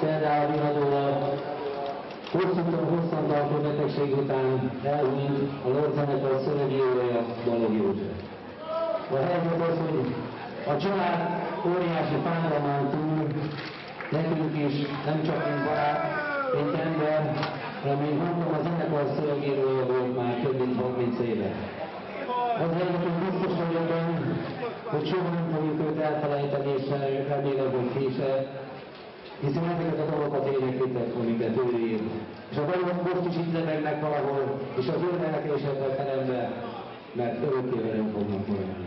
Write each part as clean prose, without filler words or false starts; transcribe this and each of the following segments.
szerdán a viadóval. Hosszantartó betegség után elhunyt a Lord zenekar szövegírója, Balogh József. A helyzet az, hogy a család óriási fájdalmán túl nekünk is, nem csak mint barát, mint ember, hanem mint mondtam, a zenekar szövegírója volt már több mint 30 éve. Az egyébként biztos vagyok benne, hogy soha nem fogjuk őt elfelejteni, és remélem, hogy később, hiszen ezeket a dolgokat éneklitek, amiket ő írt. És a dolgok most is itt lebegnek valahol, és az ő lelke is ebben a teremben, mert örökké velünk fognak maradni.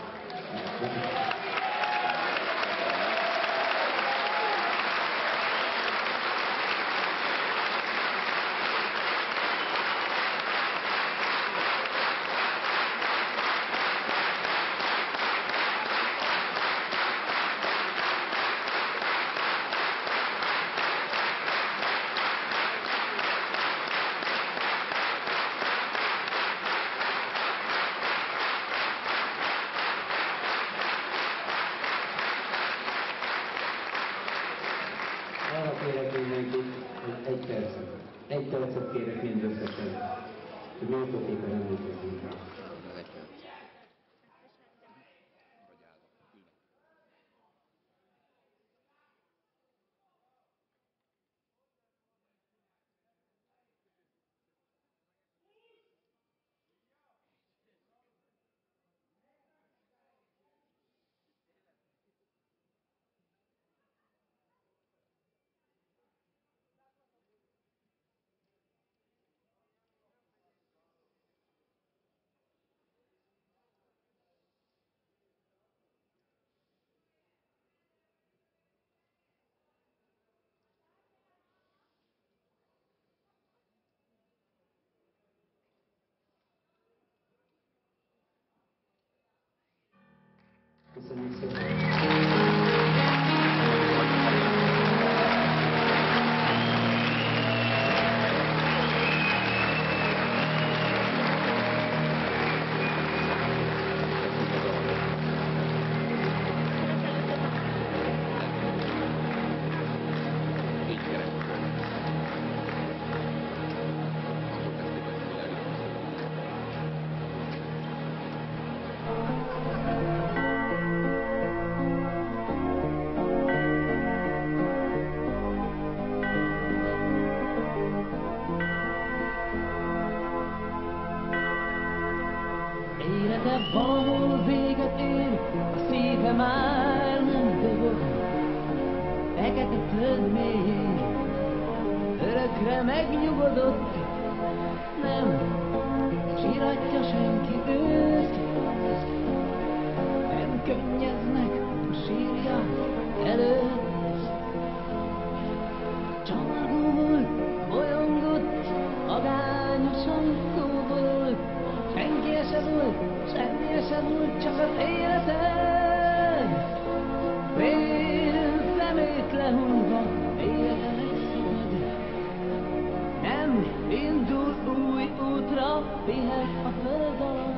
Arra kérek mindenkit, hogy egy percet kérek mindösszesen, hogy méltóképpen emlékezzünk rá. Köszönjük szépen! Élete valahol véget ér, a szíve már nem dobog. Fekete föld mélyén örökre megnyugodott. Nem síratja senki őt, nem könnyeznek a sírja előtt. Csavargó volt, bolyongott, magányosan kóbolt. Senki se volt, semmi se volt, csak az életed. Fél szemét lehúzva, élete megszakad. Nem indul új útra, pihen a föld alatt.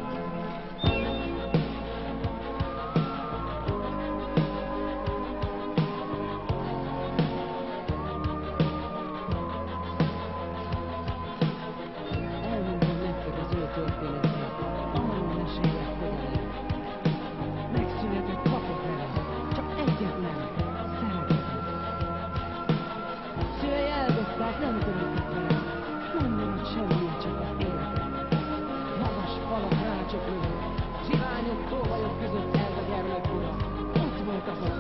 Nem törődtek vele, mondom, hogy semmi, csak az életet. Magas falak rácsokló, zsiványok, tolvajok között ez a gyermek ura. Ott volt az a